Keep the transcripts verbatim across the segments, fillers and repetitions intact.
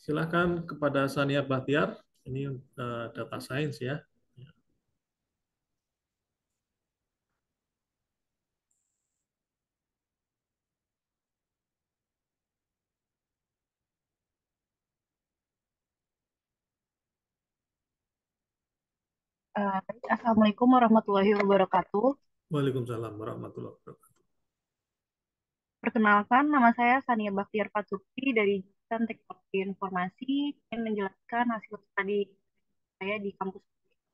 Silakan kepada Sania Bahtiar. Ini uh, data science ya. Eh, Assalamualaikum warahmatullahi wabarakatuh. Waalaikumsalam warahmatullahi wabarakatuh. Perkenalkan, nama saya Sania Baktiar Patuti dari jurusan Teknologi Informasi. Ingin menjelaskan hasil studi saya di kampus.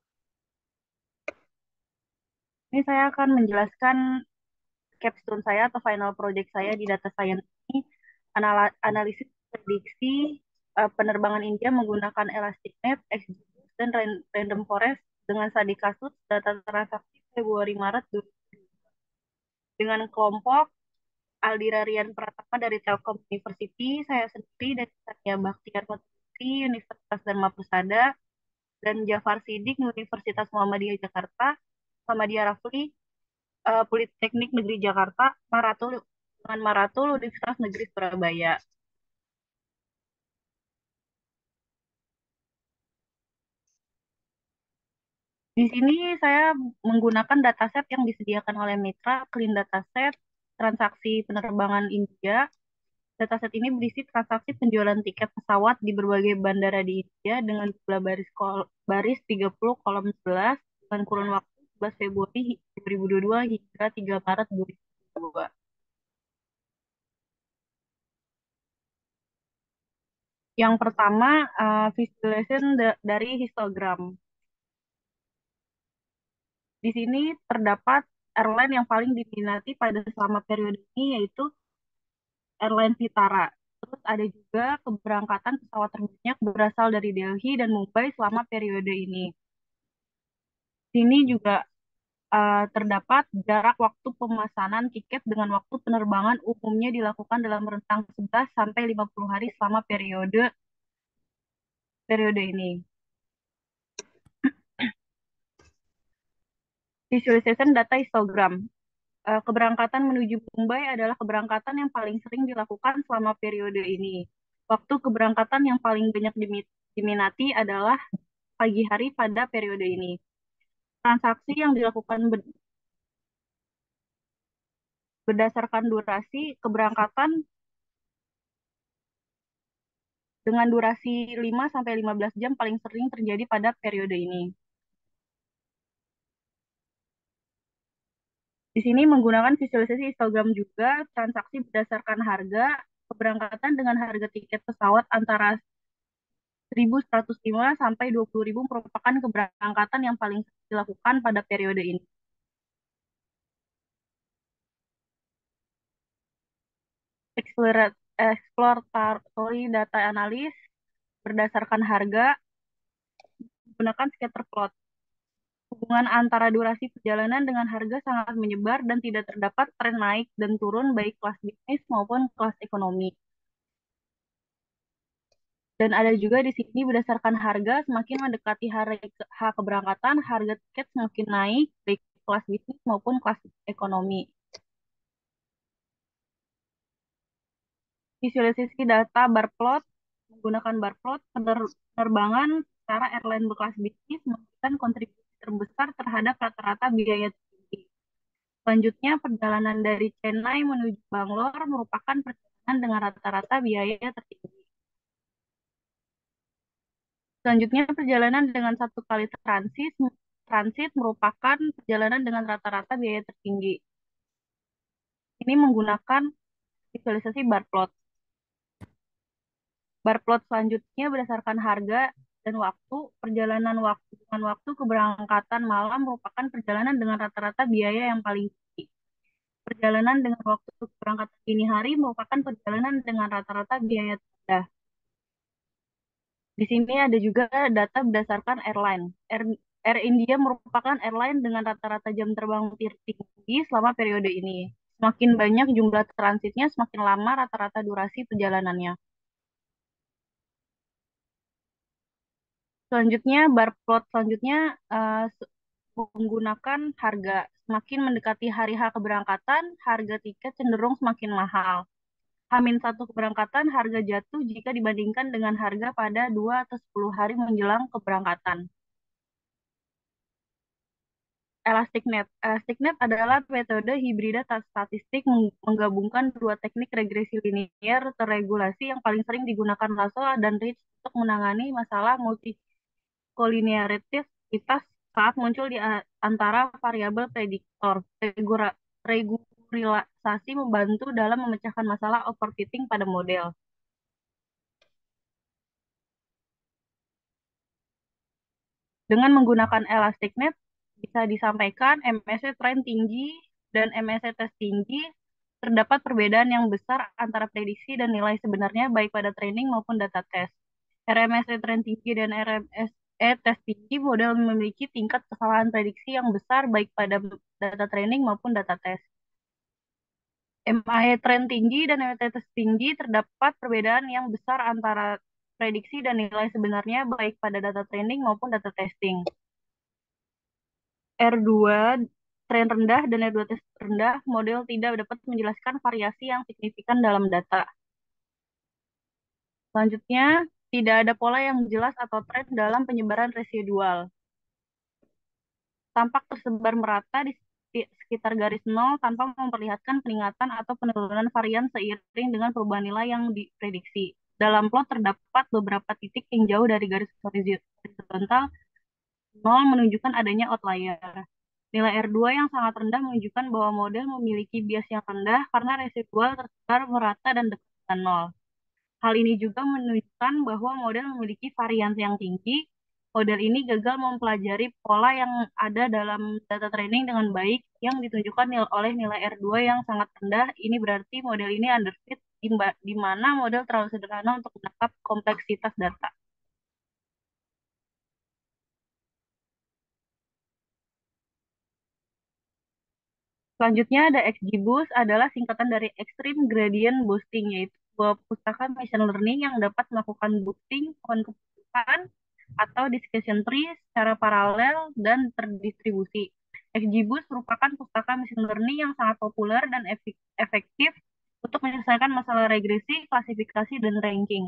Ini saya akan menjelaskan capstone saya atau final project saya di data science ini, anala- analisis prediksi eh, penerbangan India menggunakan ElasticNet, XGBoost, dan ran- Random Forest dengan studi kasus data transaksi Februari Maret dengan kelompok Aldira Rian Pratama dari Telkom University, saya sendiri dari Satya Baktiar Putri, Universitas Dharma Persada, dan Jafar Sidik, Universitas Muhammadiyah Jakarta, Muhammadiyah Rafli, eh, Politeknik Negeri Jakarta, Maratul, dengan Maratul, Universitas Negeri Surabaya. Di sini saya menggunakan dataset yang disediakan oleh Mitra, Clean Dataset, transaksi penerbangan India. Dataset ini berisi transaksi penjualan tiket pesawat di berbagai bandara di India dengan jumlah baris kol baris tiga puluh kolom sebelas dengan kurun waktu sebelas Februari dua ribu dua puluh dua hingga tiga Maret dua ribu dua puluh dua. Yang pertama, uh, visualization da- dari histogram. Di sini terdapat airline yang paling diminati pada selama periode ini yaitu airline Vitara. Terus ada juga keberangkatan pesawat terbanyak berasal dari Delhi dan Mumbai selama periode ini. Sini juga uh, terdapat jarak waktu pemesanan tiket dengan waktu penerbangan umumnya dilakukan dalam rentang sebelas sampai lima puluh hari selama periode periode ini. Visualization data histogram. Uh, keberangkatan menuju Mumbai adalah keberangkatan yang paling sering dilakukan selama periode ini. Waktu keberangkatan yang paling banyak diminati adalah pagi hari pada periode ini. Transaksi yang dilakukan berdasarkan durasi keberangkatan dengan durasi lima sampai lima belas jam paling sering terjadi pada periode ini. Di sini menggunakan visualisasi histogram juga, transaksi berdasarkan harga, keberangkatan dengan harga tiket pesawat antara seribu seratus lima sampai dua puluh ribu merupakan keberangkatan yang paling sering dilakukan pada periode ini. Exploratory data analis berdasarkan harga menggunakan scatter plot. Hubungan antara durasi perjalanan dengan harga sangat menyebar dan tidak terdapat tren naik dan turun baik kelas bisnis maupun kelas ekonomi. Dan ada juga di sini berdasarkan harga semakin mendekati hari H keberangkatan, harga tiket semakin naik baik kelas bisnis maupun kelas ekonomi. Visualisasi data bar plot menggunakan bar plot penerbangan secara airline berkelas bisnis memberikan kontribusi terbesar terhadap rata-rata biaya tertinggi. Selanjutnya, perjalanan dari Chennai menuju Bangalore merupakan perjalanan dengan rata-rata biaya tertinggi. Selanjutnya, perjalanan dengan satu kali transit, transit merupakan perjalanan dengan rata-rata biaya tertinggi. Ini menggunakan visualisasi bar plot. Bar plot selanjutnya berdasarkan harga dan waktu, perjalanan waktu dengan waktu keberangkatan malam merupakan perjalanan dengan rata-rata biaya yang paling tinggi. Perjalanan dengan waktu keberangkatan dini hari merupakan perjalanan dengan rata-rata biaya terendah. Di sini ada juga data berdasarkan airline. Air, Air India merupakan airline dengan rata-rata jam terbang tertinggi selama periode ini. Semakin banyak jumlah transitnya, semakin lama rata-rata durasi perjalanannya. Selanjutnya, bar plot selanjutnya uh, menggunakan harga. Semakin mendekati hari H keberangkatan, harga tiket cenderung semakin mahal. Hamin satu keberangkatan harga jatuh jika dibandingkan dengan harga pada dua atau sepuluh hari menjelang keberangkatan. Elastic Net. Elastic Net adalah metode hibrida statistik menggabungkan dua teknik regresi linier terregulasi yang paling sering digunakan Lasso dan Ridge untuk menangani masalah multikolinearitas saat muncul di antara variabel prediktor. Regularisasi membantu dalam memecahkan masalah overfitting pada model. Dengan menggunakan Elastic Net, bisa disampaikan M S E tren tinggi dan M S E tes tinggi, terdapat perbedaan yang besar antara prediksi dan nilai sebenarnya baik pada training maupun data test. R M S E tren tinggi dan R M S E tes tinggi model memiliki tingkat kesalahan prediksi yang besar baik pada data training maupun data test. M A E tren tinggi dan M A E tes tinggi terdapat perbedaan yang besar antara prediksi dan nilai sebenarnya baik pada data training maupun data testing. R dua tren rendah dan R dua tes rendah model tidak dapat menjelaskan variasi yang signifikan dalam data. Selanjutnya, tidak ada pola yang jelas atau tren dalam penyebaran residual. Tampak tersebar merata di sekitar garis nol tanpa memperlihatkan peningkatan atau penurunan varian seiring dengan perubahan nilai yang diprediksi. Dalam plot terdapat beberapa titik yang jauh dari garis horizontal nol menunjukkan adanya outlier. Nilai R dua yang sangat rendah menunjukkan bahwa model memiliki bias yang rendah karena residual tersebar merata dan dekat dengan nol. Hal ini juga menunjukkan bahwa model memiliki varians yang tinggi. Model ini gagal mempelajari pola yang ada dalam data training dengan baik yang ditunjukkan oleh nilai R dua yang sangat rendah. Ini berarti model ini underfit, di mana model terlalu sederhana untuk menangkap kompleksitas data. Selanjutnya ada XGBoost adalah singkatan dari Extreme Gradient Boosting, yaitu sebuah pustaka machine learning yang dapat melakukan boosting pohon keputusan atau discussion tree secara paralel dan terdistribusi. XGBoost merupakan pustaka machine learning yang sangat populer dan efektif untuk menyelesaikan masalah regresi, klasifikasi, dan ranking.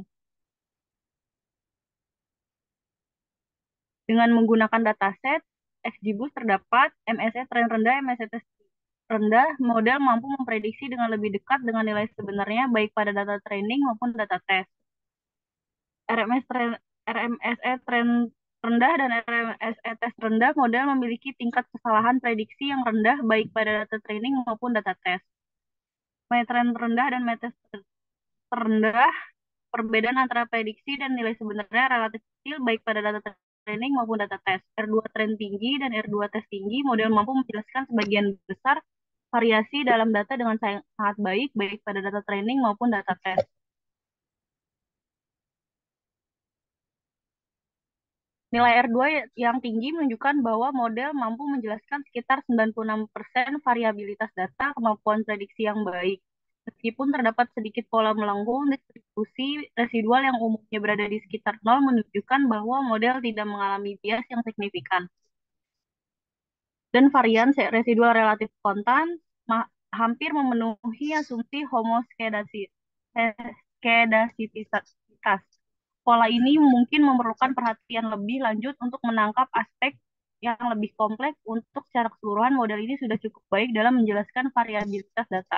Dengan menggunakan dataset, XGBoost terdapat M S E tren rendah, M S E tes rendah, model mampu memprediksi dengan lebih dekat dengan nilai sebenarnya baik pada data training maupun data test. R M S tren, R M S E tren rendah dan R M S E tes rendah model memiliki tingkat kesalahan prediksi yang rendah baik pada data training maupun data test. Tren rendah dan metes terendah, perbedaan antara prediksi dan nilai sebenarnya relatif kecil baik pada data training maupun data test. R dua tren tinggi dan R dua tes tinggi model mampu menjelaskan sebagian besar variasi dalam data dengan sangat baik, baik pada data training maupun data test. Nilai R dua yang tinggi menunjukkan bahwa model mampu menjelaskan sekitar sembilan puluh enam persen variabilitas data kemampuan prediksi yang baik. Meskipun terdapat sedikit pola melengkung, distribusi residual yang umumnya berada di sekitar nol menunjukkan bahwa model tidak mengalami bias yang signifikan. Dan varian residual relatif kontan hampir memenuhi asumsi homoskedasisitas. Pola ini mungkin memerlukan perhatian lebih lanjut untuk menangkap aspek yang lebih kompleks. Untuk secara keseluruhan, model ini sudah cukup baik dalam menjelaskan variabilitas data.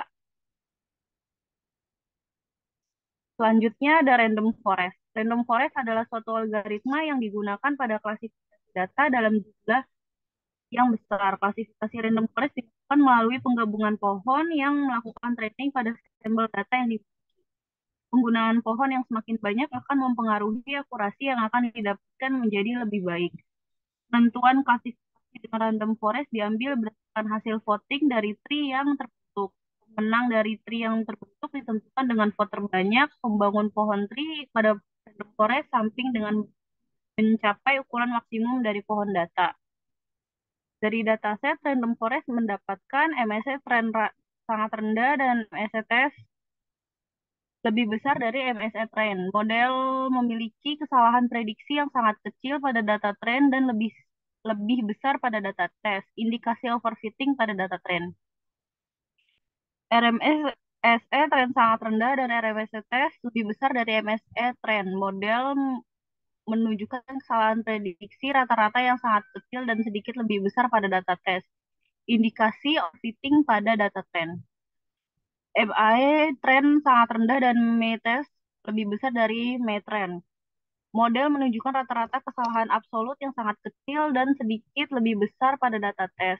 Selanjutnya ada random forest. Random forest adalah suatu algoritma yang digunakan pada klasifikasi data dalam jumlah yang besar. Klasifikasi random forest dilakukan melalui penggabungan pohon yang melakukan training pada sampel data yang dimiliki. Penggunaan pohon yang semakin banyak akan mempengaruhi akurasi yang akan didapatkan menjadi lebih baik. Penentuan klasifikasi dengan random forest diambil berdasarkan hasil voting dari tree yang terbentuk. Pemenang dari tree yang terbentuk ditentukan dengan vote terbanyak. Pembangun pohon tree pada random forest samping dengan mencapai ukuran maksimum dari pohon data. Dari dataset, random forest mendapatkan M S E tren sangat rendah dan M S E test lebih besar dari M S E tren. Model memiliki kesalahan prediksi yang sangat kecil pada data tren dan lebih lebih besar pada data test. Indikasi overfitting pada data tren. R M S S E tren sangat rendah dan R M S E test lebih besar dari M S E tren. Model menunjukkan kesalahan prediksi rata-rata yang sangat kecil dan sedikit lebih besar pada data test. Indikasi overfitting pada data tren. M A E tren sangat rendah dan M test lebih besar dari M tren. Model menunjukkan rata-rata kesalahan absolut yang sangat kecil dan sedikit lebih besar pada data test.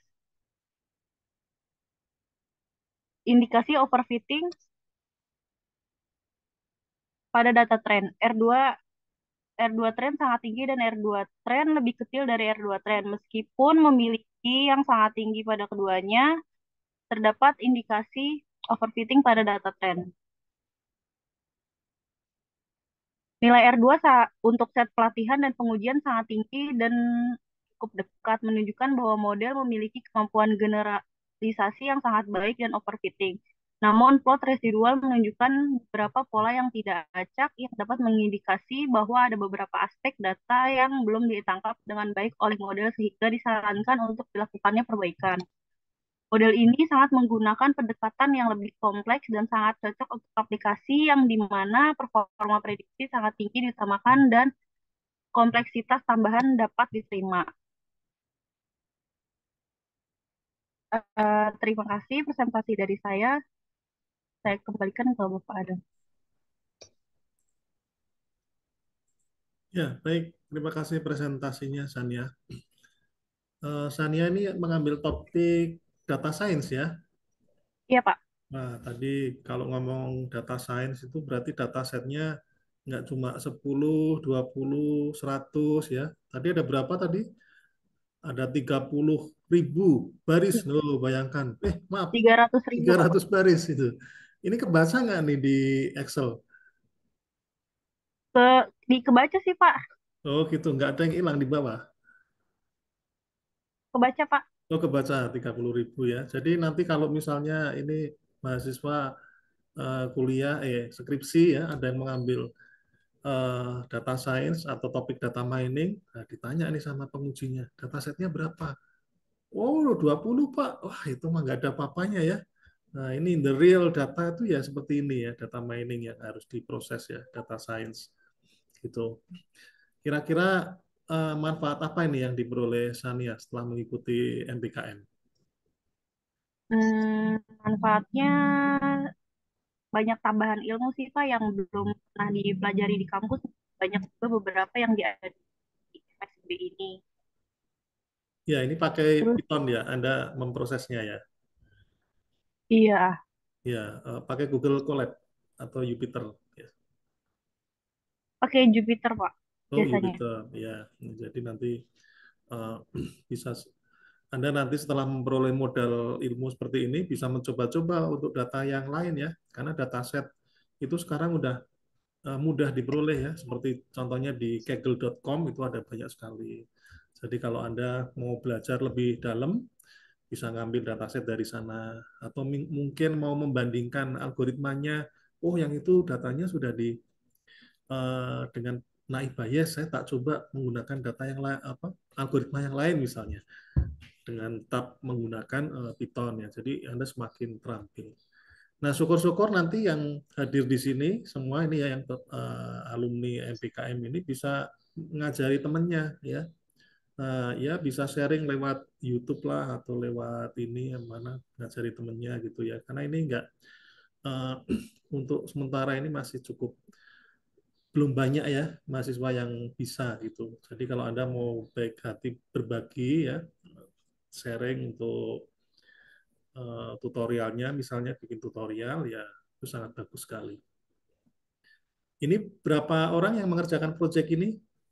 Indikasi overfitting pada data tren. R dua R dua tren sangat tinggi dan R dua tren lebih kecil dari R dua tren. Meskipun memiliki yang sangat tinggi pada keduanya, terdapat indikasi overfitting pada data tren. Nilai R dua untuk set pelatihan dan pengujian sangat tinggi dan cukup dekat, menunjukkan bahwa model memiliki kemampuan generalisasi yang sangat baik dan overfitting. Namun, plot residual menunjukkan beberapa pola yang tidak acak yang dapat mengindikasi bahwa ada beberapa aspek data yang belum ditangkap dengan baik oleh model sehingga disarankan untuk dilakukannya perbaikan. Model ini sangat menggunakan pendekatan yang lebih kompleks dan sangat cocok untuk aplikasi yang di mana performa prediksi sangat tinggi diutamakan dan kompleksitas tambahan dapat diterima. Uh, terima kasih presentasi dari saya. Saya kembalikan ke Bapak Adam. Ya, baik. Terima kasih presentasinya, Sania. Uh, Sania ini mengambil topik data science ya. Iya, Pak. Nah, tadi kalau ngomong data science itu berarti data setnya nggak cuma sepuluh, dua puluh, seratus ya. Tadi ada berapa tadi? Ada tiga puluh ribu baris. Loh, bayangkan. Eh, maaf, tiga ratus ribu, tiga Pak. ratus baris itu. Ini kebaca nggak nih di Excel? Ke, di kebaca sih, Pak. Oh gitu, nggak ada yang hilang di bawah. Kebaca, Pak. Oh kebaca tiga puluh ribu ya. Jadi nanti kalau misalnya ini mahasiswa eh, kuliah, eh skripsi ya, ada yang mengambil eh, data science atau topik data mining, nah, ditanya nih sama pengujinya, datasetnya berapa? Oh, dua puluh Pak. Wah, itu mah nggak ada apa-apanya ya. Nah, ini the real data itu ya seperti ini ya, data mining yang harus diproses ya, data science gitu. Kira-kira eh, manfaat apa ini yang diperoleh Sania setelah mengikuti M P K M? Hmm, manfaatnya banyak tambahan ilmu sih, Pak, yang belum pernah dipelajari di kampus. Banyak juga beberapa yang di P S B ini. Ya, ini pakai Terus, Python ya, Anda memprosesnya ya. iya, Ya, eh, pakai Google Colab atau Jupyter. Ya. pakai Jupyter, Pak, Oh, biasanya. Jupyter. Ya, jadi nanti eh, bisa Anda nanti setelah memperoleh modal ilmu seperti ini bisa mencoba-coba untuk data yang lain ya, karena dataset itu sekarang udah eh, mudah diperoleh ya, seperti contohnya di kaggle dot com itu ada banyak sekali. Jadi kalau Anda mau belajar lebih dalam, bisa ngambil dataset dari sana, atau mungkin mau membandingkan algoritmanya, oh yang itu datanya sudah di eh, dengan naib bias, saya tak coba menggunakan data yang lain, apa algoritma yang lain misalnya dengan tab menggunakan uh, Python ya. Jadi Anda semakin terampil. Nah, syukur-syukur nanti yang hadir di sini semua ini ya yang uh, alumni M P K M ini bisa ngajari temannya ya. Nah, ya bisa sharing lewat YouTube lah atau lewat ini yang mana ngajari temennya gitu ya. Karena ini enggak uh, untuk sementara ini masih cukup belum banyak ya mahasiswa yang bisa gitu. Jadi kalau Anda mau baik hati berbagi ya, sharing untuk uh, tutorialnya, misalnya bikin tutorial, ya itu sangat bagus sekali. Ini berapa orang yang mengerjakan proyek ini?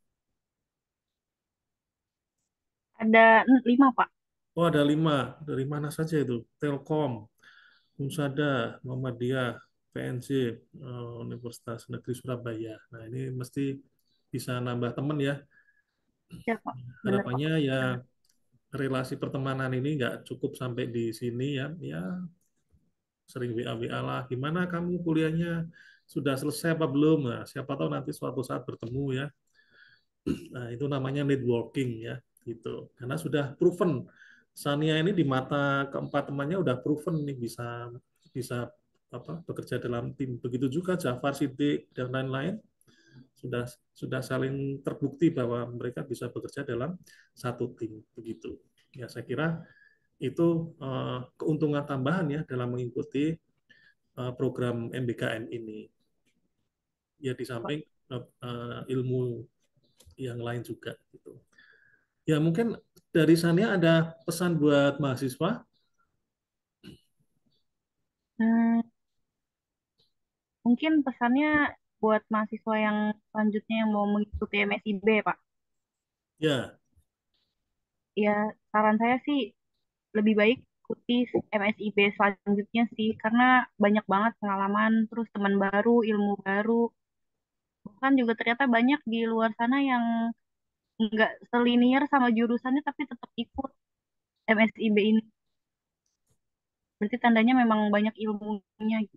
Ada lima, Pak. Oh, ada lima. Dari mana saja itu? Telkom, Unsada, Muhammadiyah, P N J, uh, Universitas Negeri Surabaya. Nah, ini mesti bisa nambah teman ya. Ya, Pak. Benar, Pak. Harapannya ya relasi pertemanan ini nggak cukup sampai di sini ya. Ya sering W A W A lah. Gimana kamu kuliahnya sudah selesai apa belum? Nah, siapa tahu nanti suatu saat bertemu ya. Nah, itu namanya networking ya, gitu. Karena sudah proven. Sania ini di mata keempat temannya udah proven nih bisa bisa apa bekerja dalam tim. Begitu juga Jafar Siddiq dan lain-lain sudah sudah saling terbukti bahwa mereka bisa bekerja dalam satu tim begitu. Ya saya kira itu uh, keuntungan tambahan ya dalam mengikuti uh, program M B K M ini. Ya di samping uh, ilmu yang lain juga gitu. Ya mungkin dari Sania ada pesan buat mahasiswa. Hmm, mungkin pesannya buat mahasiswa yang selanjutnya yang mau mengikuti M S I B, Pak. Ya, Ya, saran saya sih lebih baik ikuti M S I B selanjutnya sih, karena banyak banget pengalaman, terus teman baru, ilmu baru. Bahkan juga ternyata banyak di luar sana yang nggak selinier sama jurusannya, tapi tetap ikut M S I B ini. Berarti tandanya memang banyak ilmunya gitu.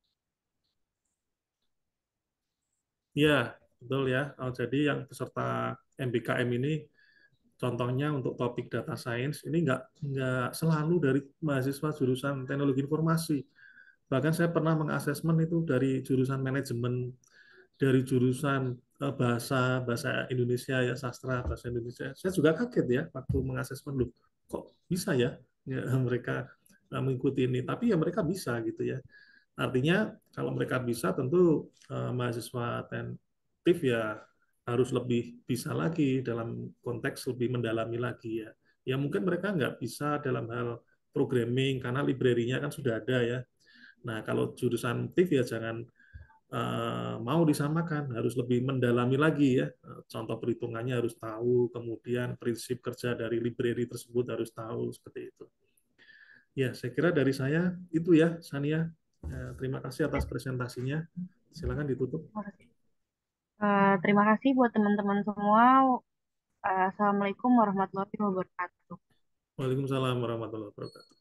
ya betul ya. Oh, jadi yang peserta M B K M ini contohnya untuk topik data science ini nggak nggak selalu dari mahasiswa jurusan teknologi informasi. Bahkan saya pernah mengasesmen itu dari jurusan manajemen, dari jurusan eh, bahasa bahasa Indonesia ya sastra bahasa Indonesia. Saya juga kaget ya waktu mengasesmen loh, kok bisa ya, ya mereka eh, mengikuti ini. Tapi ya mereka bisa gitu ya. Artinya kalau mereka bisa tentu eh, mahasiswa teknik ya harus lebih bisa lagi dalam konteks lebih mendalami lagi ya. Ya mungkin mereka nggak bisa dalam hal programming karena library-nya kan sudah ada ya. Nah kalau jurusan T I F ya jangan eh, mau disamakan, harus lebih mendalami lagi ya. Eh, Contoh perhitungannya harus tahu, kemudian prinsip kerja dari library tersebut harus tahu seperti itu. Ya, saya kira dari saya itu ya, Sania. Eh, Terima kasih atas presentasinya. Silakan ditutup. Eh, terima kasih buat teman-teman semua. Eh, Assalamualaikum warahmatullahi wabarakatuh. Waalaikumsalam warahmatullahi wabarakatuh.